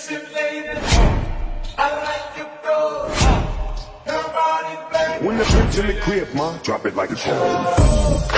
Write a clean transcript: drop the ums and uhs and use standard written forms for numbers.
sexy lady. I like your flow. Your body, baby. When the bitch in the crib, ma, drop it like it's home.